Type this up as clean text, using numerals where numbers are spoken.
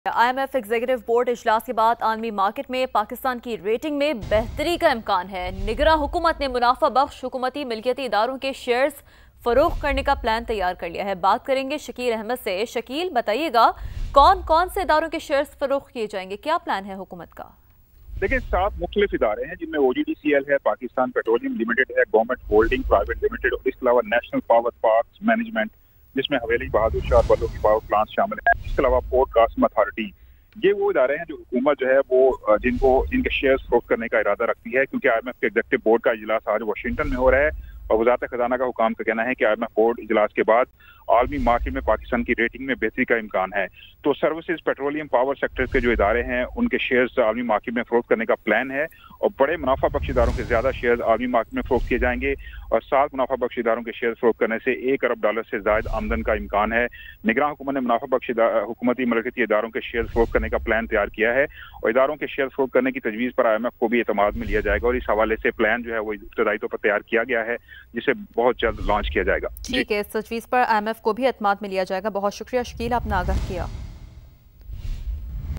IMF executive board इजलास के बाद आलमी मार्केट में पाकिस्तान की रेटिंग में बेहतरी का इम्कान है। निगरां हुकूमत ने मुनाफा बख्श हुकूमती मिल्कियती इदारों के शेयर्स फरोख्त करने का प्लान तैयार कर लिया है। बात करेंगे शकील अहमद से। शकील, बताइएगा कौन कौन से इदारों के शेयर्स फरोख्त किए जाएंगे, क्या प्लान है हुकूमत का? देखिए, 7 मुख्तलिफ इदारे हैं जिनमें OGDCL है, पाकिस्तान पेट्रोलियम लिमिटेड है, गवर्नमेंट होल्डिंग प्राइवेट लिमिटेड और इसके अलावा नेशनल पावर पार्क्स मैनेजमेंट जिसमें हवेली बहादुर शाह बल्लों की पावर प्लांट शामिल है। इसके अलावा पोर्ट कासिम अथॉरिटी। ये वो इदारे हैं जो हुकूमत जो है वो जिनके शेयर्स फरोख्त करने का इरादा रखती है, क्योंकि IMF के एग्जीक्यूटिव बोर्ड का इजलास आज वाशिंगटन में हो रहा है और वजारत खजाना का हुकाम का कहना है कि IMF बोर्ड इजलास के बाद आलमी मार्केट में पाकिस्तान की रेटिंग में बेहतरी का इम्कान है। तो सर्विसेज, पेट्रोलियम, पावर सेक्टर के जो इदारे हैं उनके शेयर्स आलमी मार्केट में फरोख्त करने का प्लान है और बड़े मुनाफा बख्श इदारों के ज्यादा शेयर्स आलमी मार्केट में फरोख्त किए जाएंगे और 7 मुनाफा बख्श इदारों के शेयर्स फरोख्त करने से $1 अरब से ज्यादा आमदन का इम्कान है। निगरान हुकूमत ने मुनाफा बख्श हुकूमती मलकियती इदारों के शेयर्स फरोख्त करने का प्लान तैयार किया है और इदारों के शेयर्स फरोख्त करने की तजवीज़ पर IMF को भी एतमाद में लिया जाएगा और इस हवाले से प्लान जो है वो इब्तदाई तौर पर तैयार किया गया है जिसे बहुत जल्द लॉन्च किया जाएगा। ठीक है, इस तजवीज़ पर IMF को भी एतमाद में लिया जाएगा। बहुत शुक्रिया शकील, आपने आगाह किया।